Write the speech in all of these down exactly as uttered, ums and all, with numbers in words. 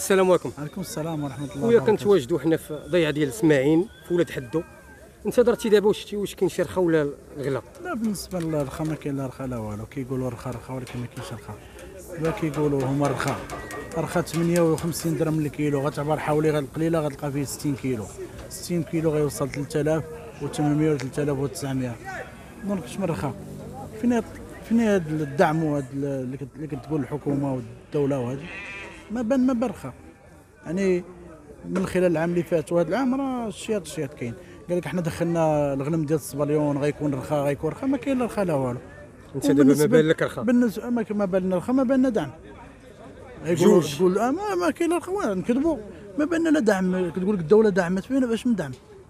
السلام عليكم. عليكم السلام ورحمه الله خويا وبركاته. كنتواجدوا حنا في ضيعه ديال السماعين في ولاد حدو. انت درتي دابا واش شتي واش كاين شي رخا ولا الغلا؟ لا بالنسبه للرخا ما كاين لا رخا لا والو، كيقولوا رخا رخا ولكن ما كاينش رخا. دابا كيقولوا هما رخا رخا ثمانية وخمسين درهم للكيلو، غتعبر حوالي القليله غتلقى فيه ستين كيلو، ستين كيلو غيوصل ثلاثة آلاف وثمانمائة و ثلاثة آلاف وتسعمائة. دونك اش من رخا؟ فين فين هذا الدعم وهذا اللي كتقول الحكومه والدوله وهذا؟ ما بان ما بان رخا. يعني من خلال العام اللي فات وهذا العام راه الشياط الشياط كاين. قال لك حنا دخلنا الغنم ديال الصبليون غيكون رخا غيكون رخا، ما كاين لا رخا لا والو. انت دابا ما بان لك رخا؟ بالنسبه ما ما بان لنا رخا، ما بان لنا دعم. غيقولوا تقول آه ما, ما كاين لا رخا، وين نكذبوا؟ ما بان لا دعم. كتقول لك الدوله دعمت فينا، باش من دعم؟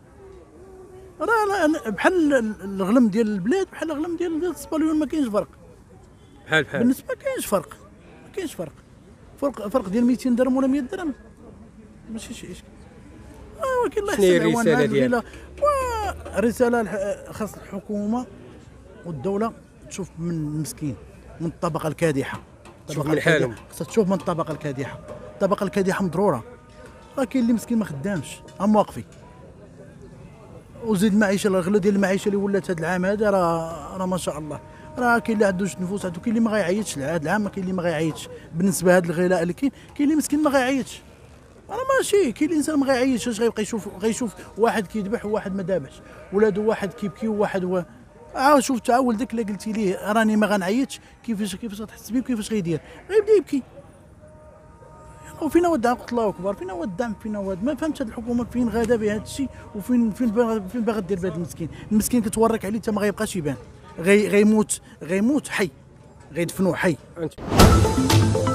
راه بحال الغنم ديال البلاد بحال الغنم ديال الصبليون، ما كاينش فرق. بحال بحال بالنسبه ما كاينش فرق، ما كاينش فرق. فرق فرق ديال مئتين درهم ولا مئة درهم ماشي شي اشكال. اه ولكن الله يحسن العوان. الرساله ديالك؟ رساله خاص الحكومه والدوله تشوف من المسكين، من الطبقه الكادحه، تشوف من حالهم. خاصها تشوف من الطبقه الكادحه. الطبقه الكادحه مضروره. راه كاين اللي مسكين ما خدامش، هم واقفين. وزيد المعيشه، الغلا ديال المعيشه اللي ولات هذا العام هذا راه راه ما شاء الله. راه كاين اللي عنده نفوس، عنده كاين اللي ما غيعيطش هذا العام، كاين اللي ما غيعيطش بالنسبه لهذا الغلاء اللي كاين. كاين اللي مسكين ما غيعيطش. انا ماشي كاين الانسان ما غيعيطش، اش غيبقى يشوف؟ غيشوف واحد كيذبح وواحد ما ذابحش، ولادو واحد كيبكي وواحد هو عاود شوف تا ولدك اللي قلتي ليه راني ما غنعيطش، كيفاش كيفاش غتحس بيه وكيفاش غيدير؟ غيبدا يبكي. وفينا هو الدعم؟ قلت الله اكبر، فينا هو الدعم؟ فينا هو؟ ما فهمتش هذه الحكومه فين غادا بهذا الشيء، وفين فين باغا فين باغا دير بهذا المسكين؟ المسكين كتورك عليه حتى ما غيبقاش يبان، غي غيموت غيموت حي، غيدفنوه حي. انت